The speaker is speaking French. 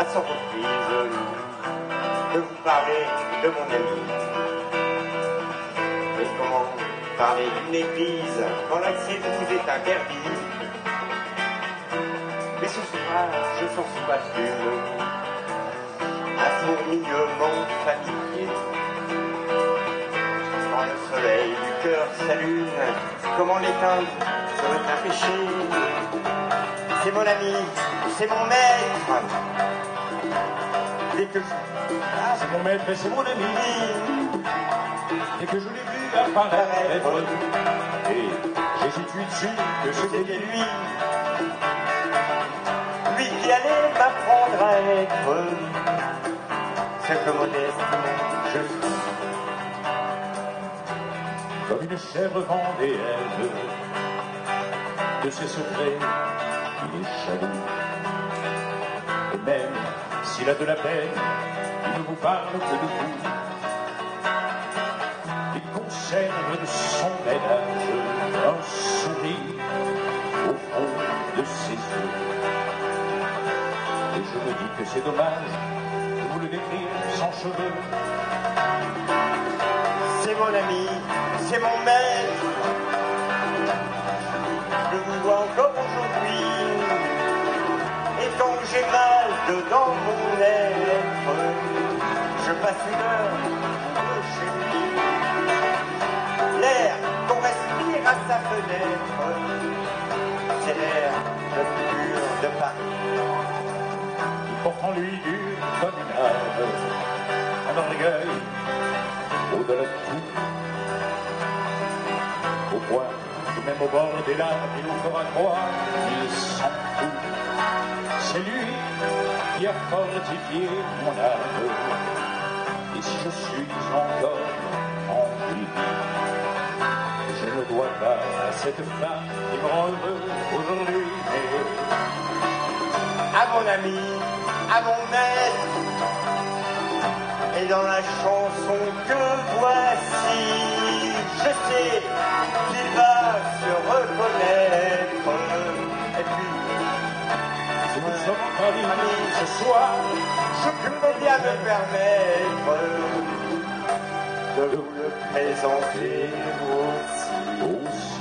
sans reprise de vous parler de mon ami. Mais comment parler d'une église quand l'accès vous est interdit? Mais ce soir, je sens sous ma plume un fourmillement familier. Quand le soleil du cœur s'allume, comment l'éteindre serait un péché? C'est mon ami, c'est mon maître. Dès que c'est mon maître et c'est mon ami. Dès que je l'ai vu apparaître, et j'ai su tout de suite que c'était lui. Lui qui allait m'apprendre à être ce que modestement je suis. Comme une chèvre vendéenne, de ses secrets, il est jaloux. Et même s'il a de la peine, il ne vous parle que de vous. Il conserve de son ménage un sourire au fond de ses yeux. Et je me dis que c'est dommage de vous le décrire sans cheveux. C'est mon ami, c'est mon maître. Je vous vois encore aujourd'hui. Et quand j'ai mal dedans mon être, je passe une heure chez lui. L'air qu'on respire à sa fenêtre, c'est l'air le plus pur de Paris. Il porte en lui dur comme une âme, un orgueil au-delà de tout. Au point que même au bord des larmes, il nous fera croire qu'il s'en fout. C'est lui qui a fortifié mon âme. Et si je suis encore en lui, je ne dois pas à cette femme qui me rend heureux aujourd'hui. À mon ami, à mon maître, et dans la chanson que voici, je sais qu'il va se reconnaître. Et puis, Si nous sommes amis ce soir, je peux bien me permettre de vous le présenter aussi.